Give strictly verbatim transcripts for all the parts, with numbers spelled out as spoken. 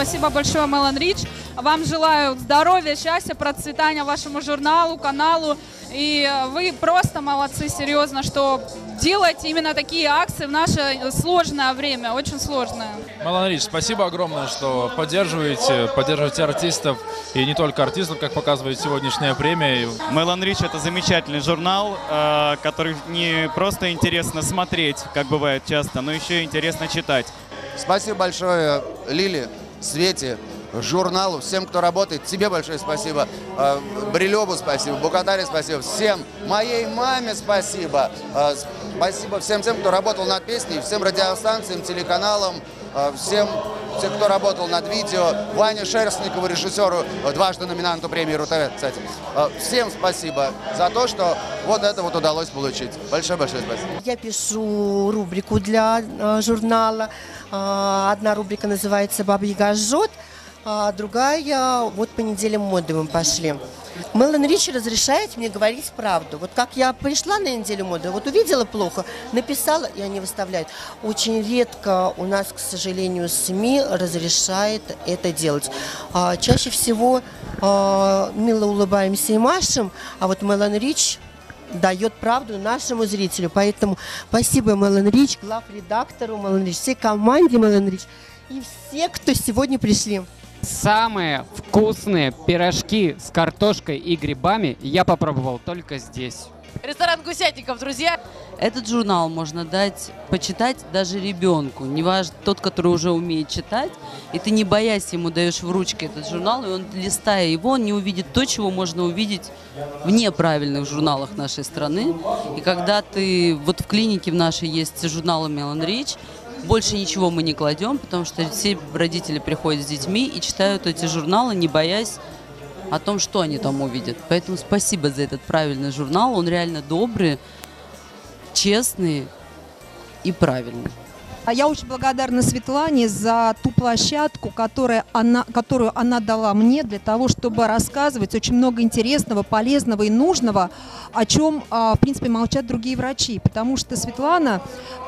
Спасибо большое, Мелан Рич. Вам желаю здоровья, счастья, процветания вашему журналу, каналу. И вы просто молодцы, серьезно, что делаете именно такие акции в наше сложное время, очень сложное. Мелан Рич, спасибо огромное, что поддерживаете, поддерживаете артистов, и не только артистов, как показывает сегодняшняя премия. Мелан Рич — это замечательный журнал, который не просто интересно смотреть, как бывает часто, но еще и интересно читать. Спасибо большое Лиле, Свете, журналу, всем, кто работает. Тебе большое спасибо. Брилёбу спасибо, Букатаре спасибо. Всем, моей маме спасибо. Спасибо всем тем, кто работал над песней, всем радиостанциям, телеканалам, всем, всем, кто работал над видео. Ване Шерстникову, режиссеру, дважды номинанту премии РУ-ТВ, кстати. Всем спасибо за то, что вот это вот удалось получить. Большое-большое спасибо. Я пишу рубрику для журнала. Одна рубрика называется «Баба-Яга жжет», а другая вот по неделям моды мы пошли. Мелан Рич разрешает мне говорить правду. Вот как я пришла на неделю моды, вот увидела плохо, написала, и они выставляют. Очень редко у нас, к сожалению, СМИ разрешает это делать. А, чаще всего а, мило улыбаемся и машем, а вот Мелан Рич дает правду нашему зрителю. Поэтому спасибо Мелан Рич, главредактору Мелан Рич, всей команде Мелан Рич и все, кто сегодня пришли. Самые вкусные пирожки с картошкой и грибами я попробовал только здесь. Ресторан Гусятников, друзья. Этот журнал можно дать, почитать даже ребенку. Неважно, тот, который уже умеет читать, и ты, не боясь, ему даешь в ручки этот журнал, и он, листая его, он не увидит то, чего можно увидеть в неправильных журналах нашей страны. И когда ты, вот в клинике в нашей есть журналы Мелан Рич, больше ничего мы не кладем, потому что все родители приходят с детьми и читают эти журналы, не боясь о том, что они там увидят. Поэтому спасибо за этот правильный журнал. Он реально добрый, честный и правильный. Я очень благодарна Светлане за ту площадку, которую она, которую она дала мне для того, чтобы рассказывать очень много интересного, полезного и нужного, о чем, в принципе, молчат другие врачи. Потому что Светлана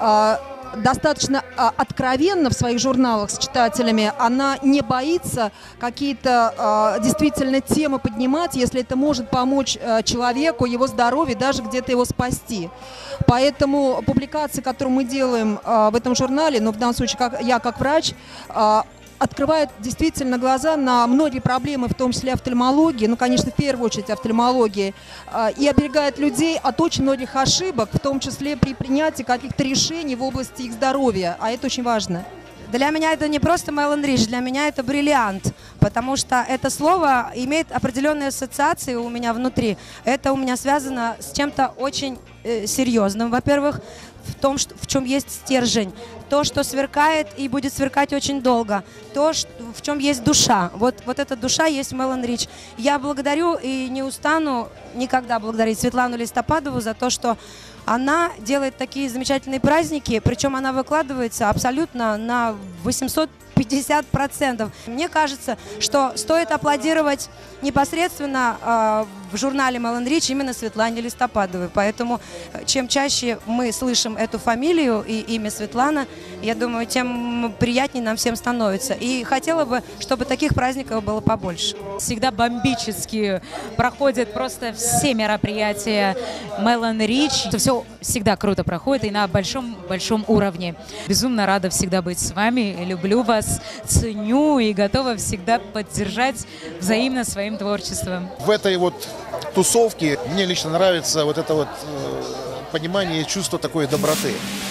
достаточно откровенно в своих журналах с читателями, она не боится какие-то э, действительно темы поднимать, если это может помочь э, человеку, его здоровью, даже где-то его спасти. Поэтому публикации, которые мы делаем э, в этом журнале, ну, в данном случае как, я как врач, э, открывает действительно глаза на многие проблемы, в том числе офтальмологии, ну, конечно, в первую очередь офтальмологии, и оберегает людей от очень многих ошибок, в том числе при принятии каких-то решений в области их здоровья, а это очень важно. Для меня это не просто Мелан Рич, для меня это бриллиант, потому что это слово имеет определенные ассоциации у меня внутри. Это у меня связано с чем-то очень э, серьезным, во-первых, в том, что, в чем есть стержень, то, что сверкает и будет сверкать очень долго, то, что, в чем есть душа. Вот, вот эта душа есть в Мелан Рич. Я благодарю и не устану никогда благодарить Светлану Листопадову за то, что она делает такие замечательные праздники, причем она выкладывается абсолютно на восемьсот пятьдесят процентов. Мне кажется, что стоит аплодировать непосредственно э, в журнале Мелан Рич именно Светлане Листопадовой. Поэтому чем чаще мы слышим эту фамилию и имя Светлана, я думаю, тем приятнее нам всем становится. И хотела бы, чтобы таких праздников было побольше. Всегда бомбически проходят просто все мероприятия Мелан Рич. Это все всегда круто проходит и на большом-большом уровне. Безумно рада всегда быть с вами. Люблю вас, ценю и готова всегда поддержать взаимно своим творчеством. В этой вот тусовке мне лично нравится вот это вот э, понимание и чувство такой доброты.